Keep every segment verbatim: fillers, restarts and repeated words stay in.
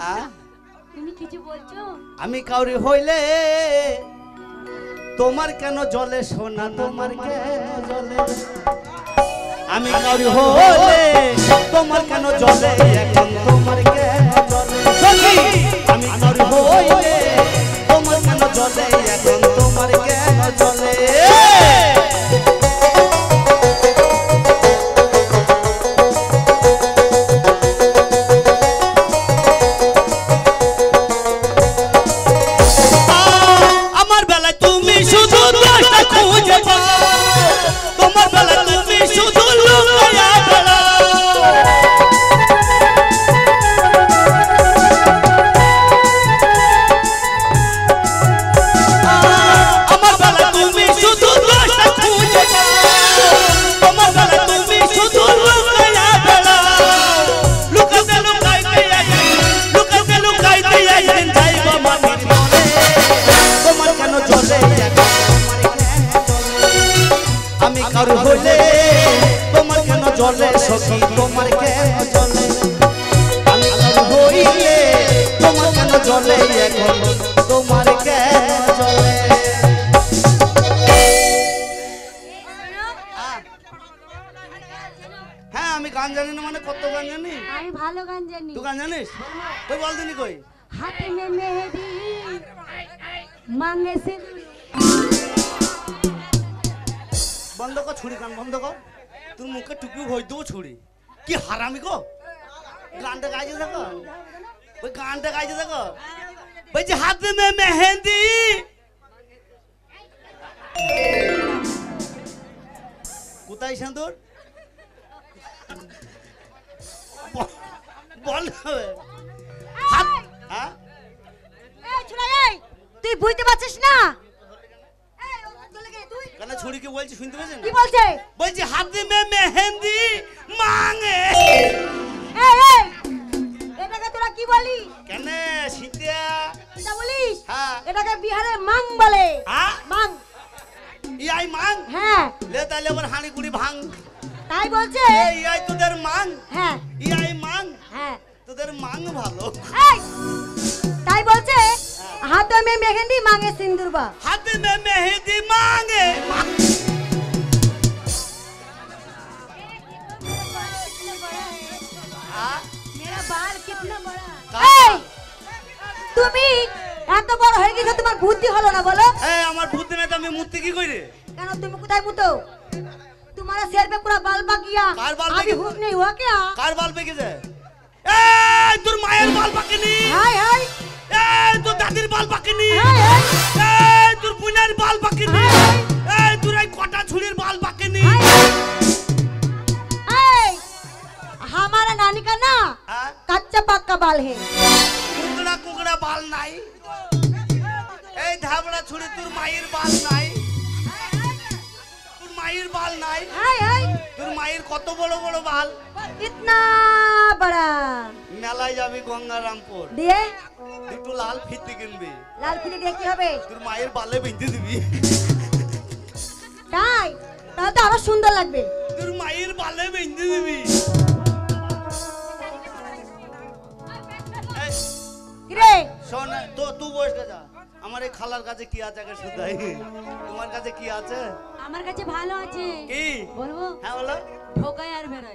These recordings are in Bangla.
তুমি কিছু বলছো? আমি কাউরি হইলে তোমার কেন জলে সোনা তোমার কেন জলে আমি কাউরি হইলে তোমার কেন জলে এখন তোমার কেন জলে আমি কাউরি হইলে তোমার কেন জলে এখন তোমার কেন জলে হইলে তোমার কেন জলে সখী তোমার কেন জলে আমি হইলে তোমার কেন জলে এখন তোমার কেন জলে হ্যাঁ আমি গান জানি না মানে কত গান জানি আমি ভালো গান জানি তুই গান জানিস কই বল দিনি কই হাতে মে মেহেদি মাঙ্গে সে বন্ধ কর ছুরি গান বন্ধ কর তোর মুখে টুপি হই দেবো ছুরি কি হারামি গো গানটা গাইছে দেখো ওই গানটা গাইছে দেখো বলছি হাতে মে মেহেন্দি কোথায় সিঁদুর বল হাত হ্যাঁ এই ছোড়া এই তুই বুঝতে পারছিস না কেন ছুরি কি বলছি শুনতে পেয়েছেন কি বলছে বলছি হাতে মে মেহেন্দি মাঙ্গে এই এই এটাকে তোরা কি বলি কেন সিতিয়া এটা বলিস হ্যাঁ এটাকে বিহারে মাং বলে হ্যাঁ মাং ইয়াই মাং হ্যাঁ লে তাহলে আবার হাঁড়ি কুড়ি ভাঙ তাই বলছে এই ইয়াই তোদের মাং হ্যাঁ ইয়াই মাং হ্যাঁ তোদের মাং ভালো এই তাই বলছে হাতে মে মেহেন্দি মাঙ্গে সিন্দুরবা হাতে মে মেহেন্দি মাঙ্গে मेरा बाल कितना बड़ा এই তুমি এত বড় হয়ে গেছো তোমার বুদ্ধি হলো না বলো এই আমার বুদ্ধি নাই তো আমি মুতি কি কইরে কেন তুমি কোথায় মুতো तुम्हारा सिर पे पूरा बाल बाकिया कार बाल अभी हुक नहीं हुआ क्या कार बाल पे किसे এই তোর মায়ের বাল পাকেনি হাই হাই এই তোর দাদির বাল পাকেনি হাই হাই এই তোর বুনের বাল পাকেনি এই তোর এই কটা ছুরির বাল পাকেনি এই हमारा नानी का ना कच्चा पक्का बाल है কুকড়া কুকড়া বাল নাই এই ধাবড়া ছুরি তোর মায়ের বাল নাই তোর মায়ের বাল নাই हाय हाय তোর মায়ের কত বড় বড় বাল इतना बड़ा মেলায় যাবি গঙ্গারামপুর দিয়ে একটু লাল ফিতে কিনবি লাল ফিতে দিয়ে কি হবে তোর মায়ের বালে বেঁধে দিবি তাই তাহলে তো আরো সুন্দর লাগবে তোর মায়ের বালে বেঁধে দিবি কিরে শোন তো তুই বসে যা আমার এই খালার কাছে কি আছে আগে শুধাই তোমার কাছে কি আছে আমার কাছে ভালো আছে কি বলবো হ্যাঁ বলো ঠোকায় আর বেরোয়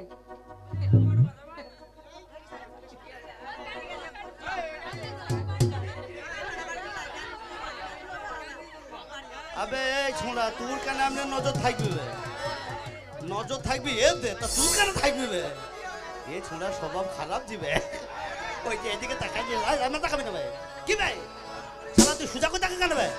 আবে এই ছোঁড়া তোর কেন এমনি নজর থাকবি বে নজর থাকবি এ দে তা তুই কেন থাকবি বে এই ছোঁড়া স্বভাব খারাপ দিবে ওই যে এদিকে তাকাই যে আমার তাকাবি না ভাই কি ভাই শালা তুই সুজা করে তাকা কেন ভাই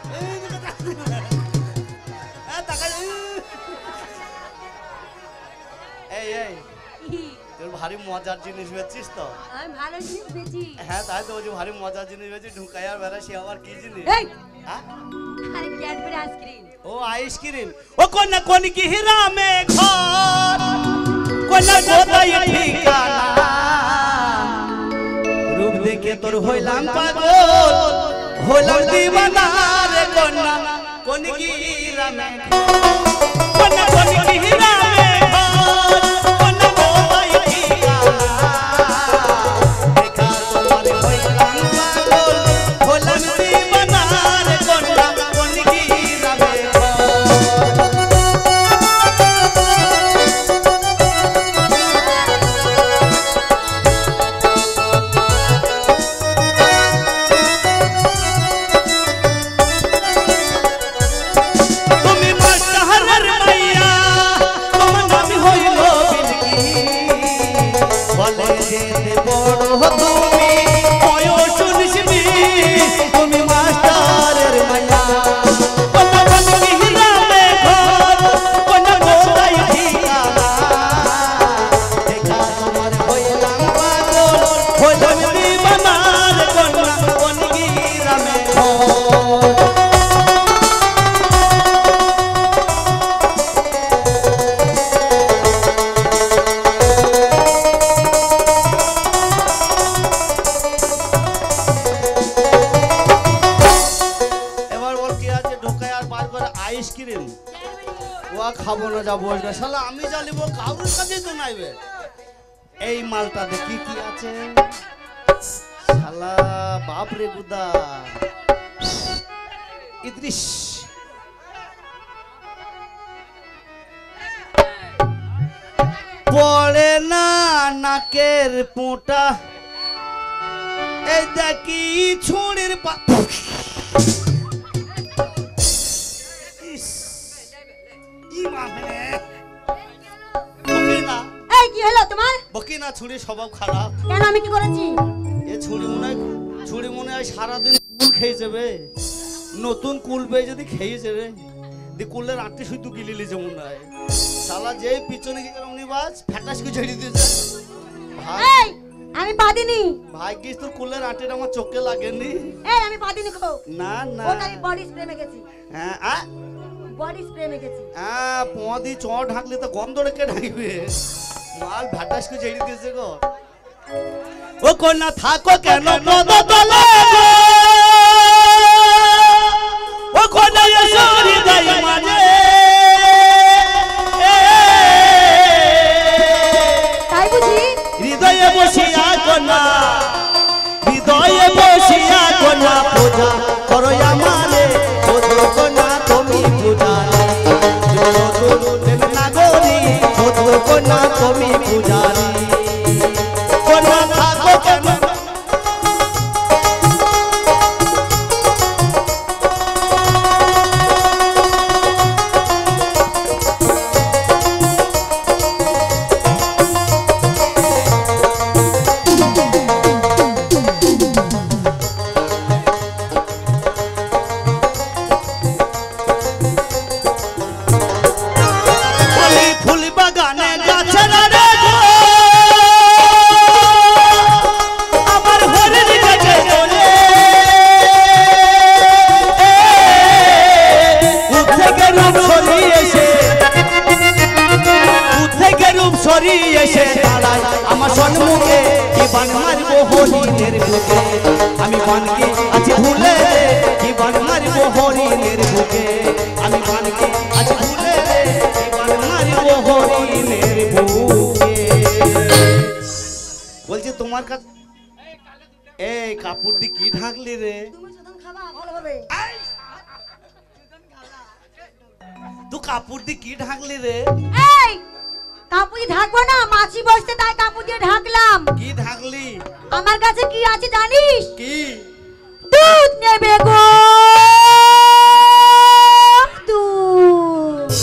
এই এই তোর ভারী মজার জিনিস বেচিস তো আমি ভালো জিনিস বেচি হ্যাঁ তাই তো বলছি ভারী মজার জিনিস বেচি ঢুকাই আর বেড়া সে আবার কি জিনিস এই হ্যাঁ আরে ক্যাডবেরি আইসক্রিম ও আইসক্রিম ও কোন কোন কি হীরা মে ঘর কোন কোথায় ঠিকানা রূপ দেখে তোর হইলাম পাগল হইলাম দিওয়ানা রে কোন কোন কি হীরা মে কোন কোন কি হীরা মে ঘর কোন কোথায় ঠিকানা দেখা তোমার যা বসবে শালা আমি জ্বালিব কারোর কাছে তো নাইবে এই মালটা দেখি কি আছে শালা বাপ রে গুদা ইদ্রিস পড়ে না নাকের পোঁটা এই দেখি ছুরির পা এই কি হলো তোমার? বকি না ছুরি স্বভাব খারাপ। কেন আমি কি করেছি? এ ছুরি মনে হয় ছুরি মনে হয় সারাদিন কুল খেয়ে যাবে নতুন কুল পেয়ে যদি খেয়ে যাবে দি কুলের আটটি শুধু গিলি লিছে মনে হয় শালা যেই পিছনে গিয়ে অমনি বাস ফ্যাটাস করে ছেড়ে দিয়েছে ভাই এই আমি পাদিনি ভাই কি তোর কুলের আটের আমার চোখে লাগেনি এই আমি পাদিনি খো না না ওটা আমি বডি স্প্রে মেখেছি হ্যাঁ আ বডি স্প্রে মেখেছি হ্যাঁ পোঁদি চ ঢাকলে তো গন্ধ রেখে ঢাকবে মাল ফ্যাটাস করে ছেড়ে দিয়েছে গো ও কন্যা থাকো কেন পদ তলে ও কন্যা এসো হৃদয় মাঝে তাই বুঝি হৃদয়ে বসিয়া কন্যা হৃদয়ে বসিয়া কন্যা পূজা করো আমারে ওদো কন্যা তুমি পূজা নাগরি ওদো কন্যা তুমি পূজারি কন্যা থাকো কেন আমার সম্মুখে কি বান মারবো হরিণের বুকে আমি বানকে আজ ভুলে কি বান মারবো হরিণের বুকে আমি বানকে আজ ভুলে কি বান মারবো হরিণের বুকে বলছি তোমার কাছে এই কাপড় দিয়ে কি ঢাকলি রে তুমি সুতন খাবা ভালো হবে তুই কাপড় দিয়ে কি ঢাকলি রে এই কাপড় দিয়ে ঢাকবো না মাছি বসতে তাই কাপড় দিয়ে ঢাকলাম কি ঢাকলি আমার কাছে কি আছে জানিস কি দুধ নেবে গো দুধ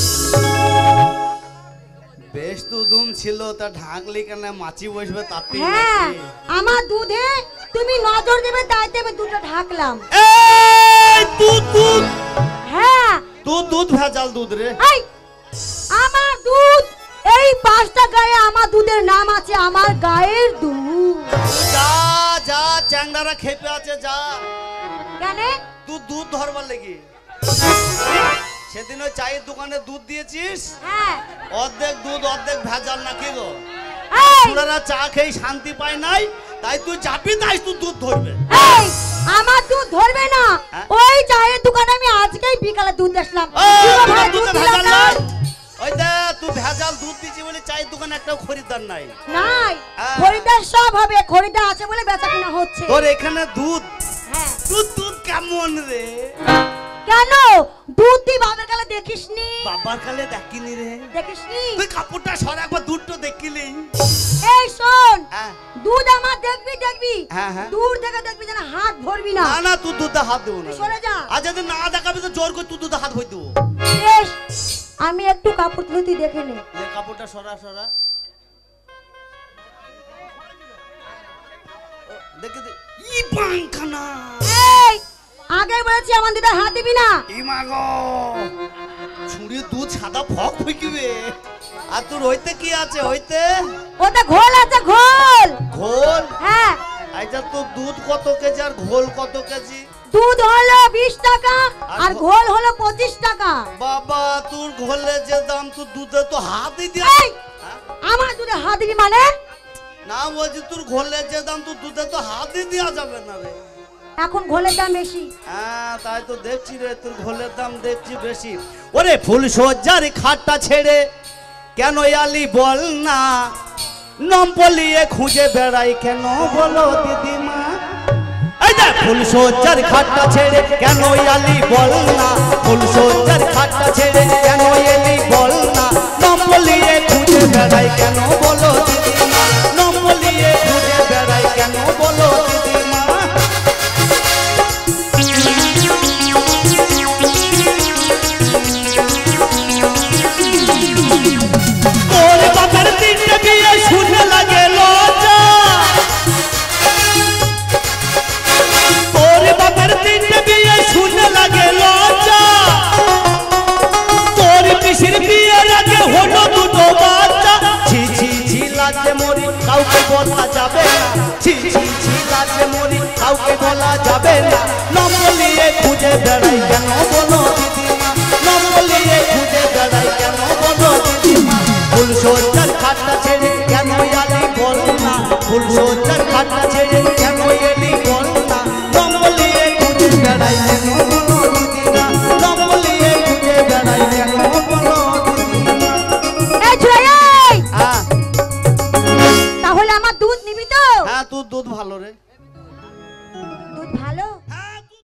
বেশ তো দুম ছিল তা ঢাকলি কেন মাছি বসবে তাতে হ্যাঁ আমার দুধে তুমি নজর দেবে তাই দেবে দুধটা ঢাকলাম এই দুধ দুধ হ্যাঁ দুধ দুধ ভেজাল দুধ রে এই আমার দুধ এই পাঁচটা গায়ে আমার দুধের নাম আছে আমার গায়ের দুধ যা যা চ্যাংড়ারা খেপে আছে যা কেন তুই দুধ ধরবার লেগে সেদিন ওই চায়ের দোকানে দুধ দিয়েছিস হ্যাঁ অর্ধেক দুধ অর্ধেক ভেজাল নাকি গো এই ওনারা চা খেয়ে শান্তি পায় নাই তাই তুই যাবি তাই তুই দুধ ধরবে এই আমার দুধ ধরবে না হ্যাঁ? ওই চায়ের দোকানে আমি আজকেই বিকালে দুধ আসলাম এই, ভাই দুধে দুধ ভেজাল দিলাম না নাই ওই দে তুই ভেজাল দুধ দিছি বলে চায়ের দোকানে একটাও খরিদ্দার নাই নাই হ্যাঁ। খরিদ্দার সব হবে খরিদ্দার আছে বলে বেচা কিনা হচ্ছে তোর এখানে দুধ হ্যাঁ দুধ দুধ কেমন রে কেন দুধ দি বাবার কালে দেখিসনি বাবার কালে দেখিনি রে দেখিসনি তুই কাপড়টা সর একবার দুধটা দেখিলি এই শোন হ্যাঁ দুধ আমার দেখবি দেখবি হ্যাঁ, হ্যাঁ। দূর থেকে দেখবি যেন হাত ধরবি না না না তুই দুধে হাত দেবো না সরে যা আর যদি না দেখাবি তো জোর করে তুই দুধে হাত হই দেবো বেশ আমি একটু কাপড় তুলে তুই দেখে নে যে কাপড়টা সরা সরা ও, দেখে দে ই পাংখানা এই আগে বলেছি আমার দিদার হাত দিবি না ই মাগো ছুরি দুধ সাদা ফক ফিকিবে আর তোর হইতে কি আছে হইতে ওটা ঘোল আছে ঘোল ঘোল হ্যাঁ আচ্ছা তোর দুধ কত কেজি আর ঘোল কত কেজি দুধ হলো বিশ টাকা আর আর ঘো- ঘোল হলো পঁচিশ টাকা বাবা তোর ঘোলে যে দাম তোর দুধে তো হাতই দিয়ে এই আমার দুধে হাত দিবি মানে না বলছি তোর ঘোলে যে দাম তোর দুধে তো হাতই দেওয়া যাবে না রে এখন ঘোলের দাম বেশি। হ্যাঁ তাই তো দেখছি রে, তোর ঘোলের দাম দেখছি বেশি। ওরে ফুল সজ্জার খাটটা ছেড়ে কেন আলি বল না, নম্পলিয়ে খুঁজে বেড়াই কেন বলো দিদিমা। এই যে ফুল সজ্জার খাটটা ছেড়ে কেন আলি বল না, ফুল সজ্জার খাটটা ছেড়ে কেন এলি বল না, নম্পলিয়ে খুঁজে বেড়াই কেন বলো দিদিমা, নম্পলিয়ে খুঁজে বেড়াই কেন বলো দিদিমা। তোর বাপের তিনটে বিয়ে শুনে লাগে লজ্জা, তোর বাপের তিনটে বিয়ে শুনে লাগে লজ্জা, তোর পিসির বিয়ের আগে হলো দুটো বাচ্চা। ছি ছি ছি লাজে মরি কাউকে বলা যাবে না, ছি ছি ছি লাজে মরি কাউকে বলা যাবে না, নম্বর নিয়ে খুঁজে বেড়াই কেন বলো